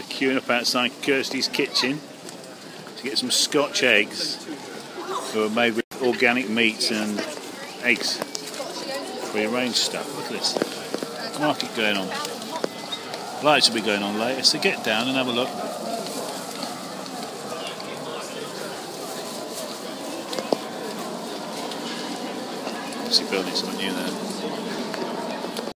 queuing up outside Kirsty's kitchen to get some Scotch eggs that are made with organic meats and eggs. Pre-arranged stuff. Look at this market going on. Lights will be going on later, so get down and have a look. Obviously building something new there.